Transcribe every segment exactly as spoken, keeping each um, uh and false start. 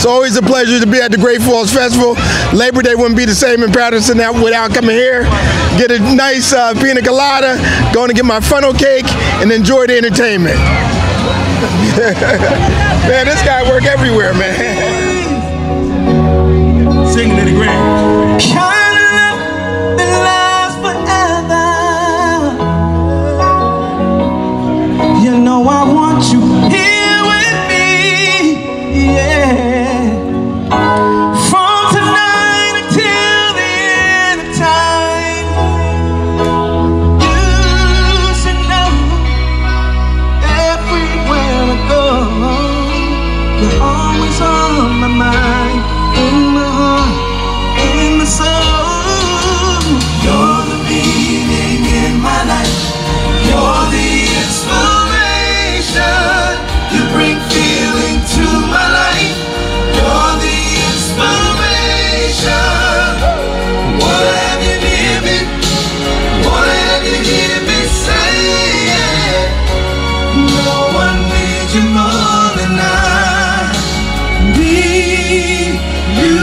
It's always a pleasure to be at the Great Falls Festival. Labor Day wouldn't be the same in Patterson without coming here. Get a nice uh, pina colada, going to get my funnel cake, and enjoy the entertainment. Man, this guy work everywhere, man. Singing in the grave. Kind of love that lasts forever. You know I want you here with me, yeah. From tonight until the end of time. You should know everywhere I go, you're always on my mind, in my heart, in my soul. You're the meaning in my life. You're the inspiration. You bring feeling to my life. You're the inspiration. What have you near me? What have you hear me say? No one needs you more than I need you.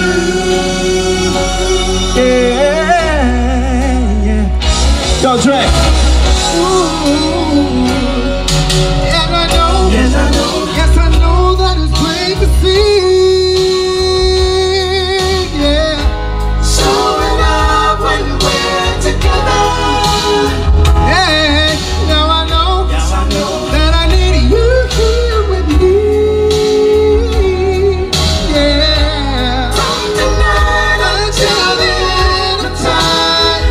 Yeah, yeah. Go Dre. And I know, yes I know, yes I know that it's plain to see. Yeah. Showing up when we're together. Hey, now I know, yes I know that I need you here with me. Yeah. From tonight until the end of time.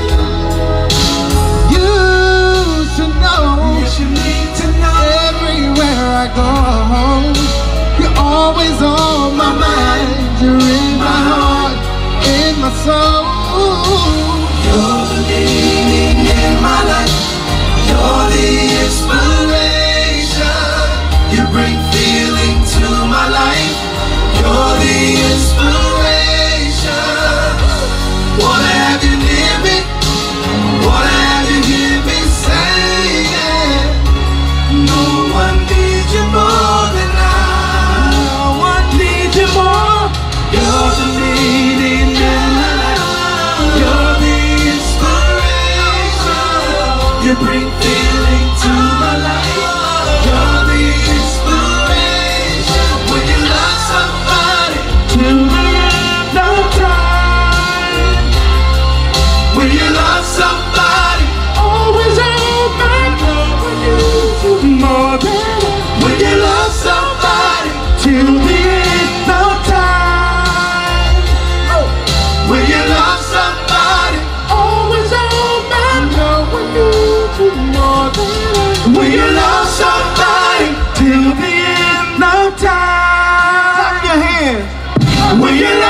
You should know, yes, you need to know. Everywhere I go, you're always on my mind. You're in my heart, in my soul. You're the meaning in my life. You're the inspiration. You bring feeling to my life. You're the inspiration. What have you near me? What have you hear me say? No one needs you more than I. No one needs you more. You're the meaning in my life. You're the inspiration. You bring feeling to my life. You're the inspiration. When you love somebody till the end of time. When you love somebody, always on my mind. More than when you love somebody till the end of time. When you love somebody, always on my mind. More than when you love somebody till the end of time. Clap your hands. When you